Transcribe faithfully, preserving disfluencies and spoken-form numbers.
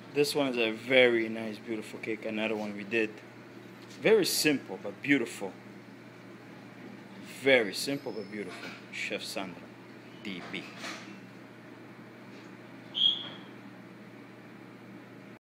This one is a very nice, beautiful cake. Another one we did. Very simple but beautiful. Very simple but beautiful. Chef Sandro, D B.